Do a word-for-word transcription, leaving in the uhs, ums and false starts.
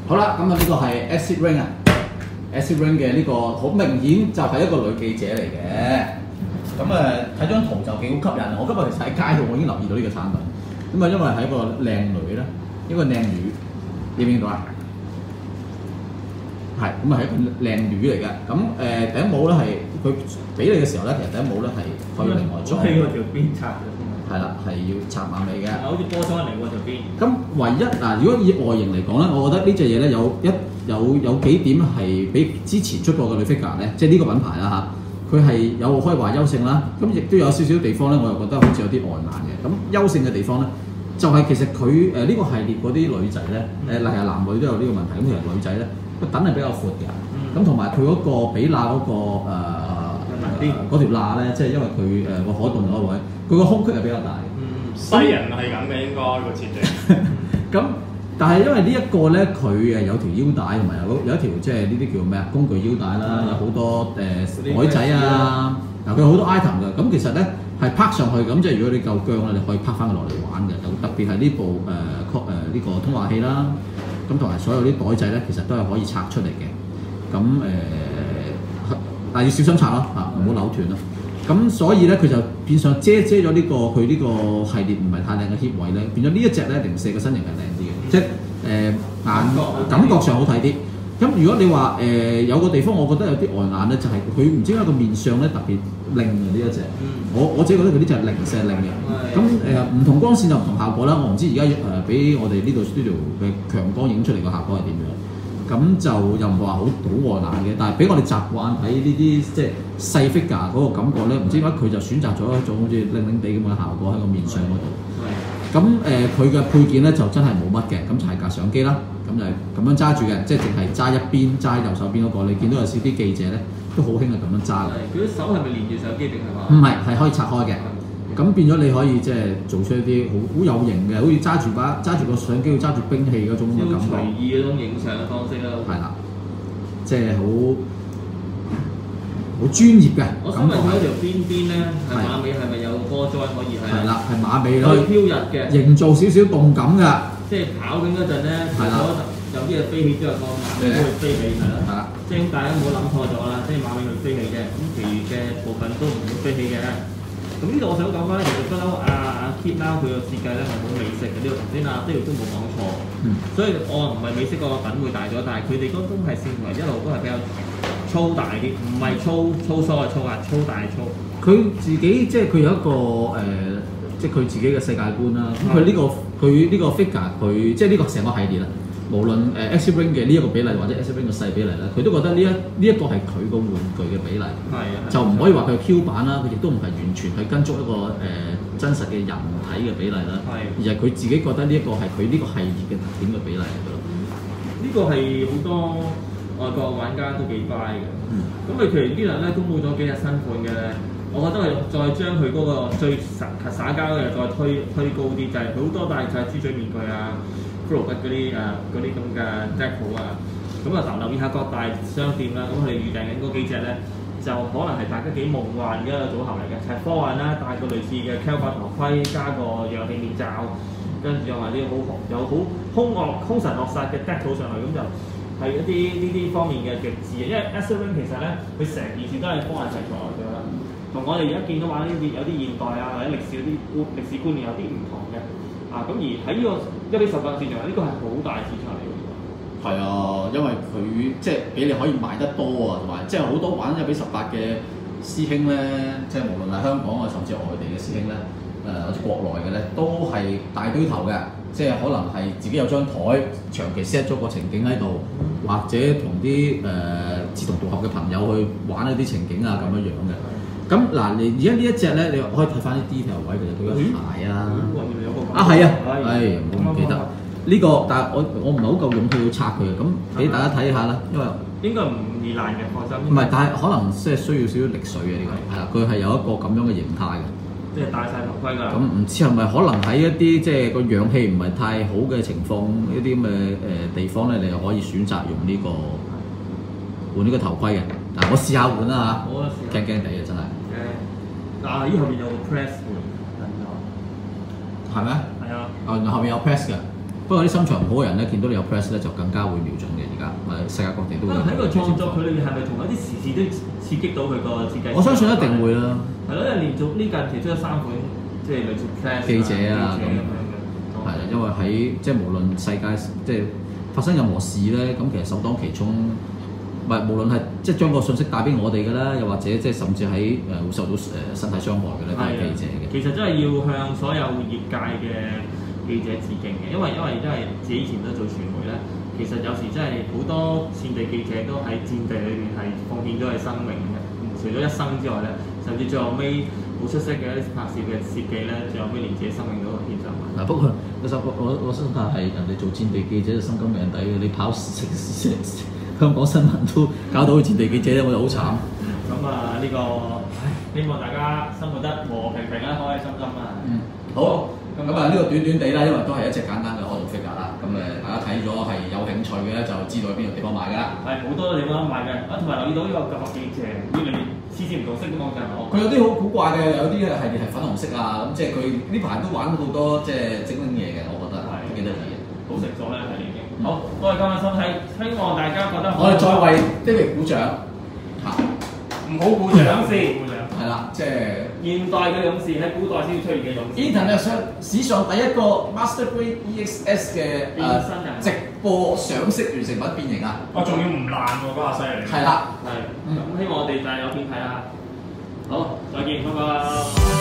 好啦，咁啊呢個係 Acid Rain 啊 ，Acid Rain 嘅呢個好明顯就係一個女記者嚟嘅。咁誒睇張圖就幾好吸引。我今日其實喺街度我已經留意到呢個產品。咁啊因為係一個靚女啦，一個靚女，見唔見到啊？係，咁啊係一個靚女嚟嘅。咁誒、呃、頂帽咧係佢俾你嘅時候咧，其實頂帽咧係可以另外裝。 喺嗰條邊插嘅。係啦，係要插馬尾嘅。 好似波裝嚟喎條邊。 咁唯一嗱，如果以外形嚟講咧，我覺得呢隻嘢咧有一有有幾點係比之前出過嘅女 figure 咧，即係呢個品牌啦嚇，佢係有可以話優勝啦。咁亦都有少少地方咧，我又覺得好似有啲外眼嘅。咁優勝嘅地方咧，就係、是、其實佢誒呢個系列嗰啲女仔咧，誒例如男女都有呢個問題。咁其實女仔咧個躉係比較闊嘅，咁同埋佢嗰個比乸嗰、那個誒嗰、呃、條罅咧，即係因為佢誒個可動嗰個位，佢個胸區係比較大。 西人係咁嘅應該個設定。 咁但係因為呢一個咧，佢誒有條腰帶同埋有有一條即係呢啲叫咩啊工具腰帶啦，有好多誒袋仔啊，嗱佢有好多 item 嘅。咁其實咧係拍上去咁，即係如果你夠僵咧，你可以拍翻佢落嚟玩嘅。就特別係呢部誒誒呢個通話器啦，咁同埋所有啲袋仔咧，其實都係可以拆出嚟嘅。咁誒、呃，但係要小心拆咯嚇，唔好扭斷咯。咁所以咧，佢就變相遮遮咗呢個佢呢個系列唔係太靚嘅 hip 位咧，變咗呢一隻咧零四嘅身形係靚啲嘅，即係誒、呃、眼感覺上好睇啲。咁如果你話誒、呃、有個地方，我覺得有啲外眼咧，就係佢唔知點解個面相咧特別靚嘅呢一隻。我我自己覺得佢呢隻係零舍靚嘅。咁誒唔同光線就唔同效果啦。我唔知而家誒俾我哋呢度 studio 嘅強光影出嚟個效果係點樣。咁就又唔係話好好外眼嘅，但係俾我哋習慣睇呢啲即係細 figure 嗰個感覺咧，唔知點解佢就選擇咗一種好似靚靚地咁嘅效果喺個面上嗰度。咁誒佢嘅配件咧就真係冇乜嘅，咁就係架相機啦，咁就係咁樣揸住嘅，即係淨係揸一邊揸右手邊嗰、那個。你見到有時啲記者咧都好興係咁樣揸嘅。 佢啲手係咪連住相機定係嘛？ 唔係，係可以拆開嘅。咁變咗你可以即係做出一啲好好有型嘅，好似揸住把揸住個相機，揸住兵器嗰種嘅感覺。 隨意嗰種影相嘅方式啦。係啦，即係好好專業嘅。 我想問佢嗰條邊邊咧，係馬尾係咪有波裝可以係？ 係啦，係馬尾可以飄逸嘅， 營造少少動感㗎。 即係跑緊嗰陣咧，如果有啲嘢飛起都有個馬尾都會飛起，係啦。係啦，即係大家唔好諗錯咗啦，即係馬尾佢飛起嘅，咁其餘嘅部分都唔會飛起嘅。咁呢度我想講翻咧，其實不嬲阿阿 Kit Lau 佢個設計咧係好美式嘅，呢度頭先阿都亦都冇講錯。嗯。所以我唔係美式個品會大咗，但係佢哋嗰種係線條一路都係比較粗大啲，唔係粗粗疏嘅粗啊，粗大粗。 佢自己即係佢有一個誒、呃，即係佢自己嘅世界觀啦。咁佢呢個佢呢個 figure 佢即係呢個成個系列啦。無論誒 Acid Rain 嘅呢一個比例或者 Acid Rain 嘅細比例咧，佢都覺得呢一呢一個係佢個玩具嘅比例，就唔可以話佢係 Q 版啦，佢亦都唔係完全係跟足一個誒、呃、真實嘅人體嘅比例啦，而係佢自己覺得呢一個係佢呢個系列嘅特點嘅比例嚟嘅咯。 呢個係好多外國玩家都幾 buy 嘅，咁佢其實呢日咧公佈咗幾隻新款嘅咧，我覺得係再將佢嗰個最實實交嘅再推推高啲，就係、是、好多戴晒豬嘴面具啊。骷髏骨嗰啲誒嗰啲咁嘅 deco 啊，咁啊留意下各大商店啦，咁佢哋預訂緊嗰幾隻咧，就可能係大家幾夢幻嘅一個組合嚟嘅，就係科幻啦，戴個類似嘅 Kelvin 頭盔，加個氧氣面罩，跟住又話啲好有好兇惡兇神惡煞嘅 deco 上去，咁就係一啲呢啲方面嘅極致嘅，因為 Acid Rain 其實咧，佢成件事都係科幻題材嚟㗎啦，同我哋而家見到玩呢啲有啲現代啊或者歷史嗰啲觀歷史觀念有啲唔同嘅。啊，咁而喺呢、這個一比十八市場，呢、這個係好大市場嚟嘅。 係啊，因為佢即係俾你可以買得多啊，同埋即係好多玩一比十八嘅師兄咧，即係無論係香港啊，甚至外地嘅師兄咧，誒或者國內嘅咧，都係大堆頭嘅，即係可能係自己有張台長期 set 咗個情景喺度，或者同啲誒志同道合嘅朋友去玩一啲情景啊咁樣樣嘅。咁嗱，你而家呢一隻咧，你可以睇翻啲 detail 位，其實佢個鞋啊，啊係啊，係我唔記得呢個，但係我我唔係好夠勇氣要拆佢嘅，咁俾大家睇下啦，因為應該唔易爛嘅，放心。 唔係，但係可能即係需要少少力水嘅呢個，係啦，佢係有一個咁樣嘅形態嘅， 即係戴晒頭盔㗎。咁唔知係咪可能喺一啲即係個氧氣唔係太好嘅情況，一啲咁嘅誒地方咧，你又可以選擇用呢個換呢個頭盔嘅。嗱，我試下換啦嚇，驚驚地啊真係。 啊！依後面有個 press 喎， 係咩？ 係啊。 哦，後面有 press 嘅。 不過啲心腸唔好嘅人咧，見到你有 press 咧，就更加會瞄準嘅。而家誒世界各地都會。 喺個創作佢裏面係咪同一啲時事都刺激到佢個設計師？ 我相信一定會啦。 係咯，因為連續呢近期出咗三款，即係類似 Clash 記者啊咁樣嘅。 係啊，因為喺即係無論世界即係發生任何事咧，咁其實首當其衝，唔係無論係即係將個信息帶俾我哋嘅啦，又或者即係甚至喺誒會受到誒身體傷害嘅咧，都係記者嘅。 其實真係要向所有業界嘅記者致敬嘅，因為因為因為自己以前都做傳媒咧，其實有時真係好多戰地記者都喺戰地裏邊係奉獻咗佢生命嘅，除咗一生之外咧，甚至最後尾好出色嘅一啲拍攝嘅設計咧，最後尾連自己生命都獻上埋。 嗱，不過其實我我我相信係人哋做戰地記者就心甘命抵嘅，你跑香港新聞都搞到戰地記者咧，我就好慘。 咁啊呢個，唉，希望大家生活得和平平啦，開開心心啊。 嗯，好。咁啊，呢個短短地啦，因為都係一隻簡單嘅 auto figure 啦。咁誒，大家睇咗係有興趣嘅咧，就知道喺邊個地方買㗎啦。 係好多地方買嘅，啊同埋留意到呢個夾記者，呢裏面次次唔同色嘅網站。 佢有啲好古怪嘅，有啲係係粉紅色啊，咁即係佢呢排都玩好多即係精靈嘢嘅，我覺得係幾得意嘅。 好成熟咧，係已經。好，多謝今日收睇，希望大家覺得好。 我哋再為 David 鼓掌嚇， 唔好鼓掌， 勇士係啦，即係現代嘅勇士喺古代先出現嘅勇士。 Internet 上史上第一個 Master Grade E X S 嘅誒直播上色完成品變形啊！ 我仲要唔爛喎，嗰下犀利。 係啦， 係，咁希望我哋就係有片睇啦。好，再見，拜拜。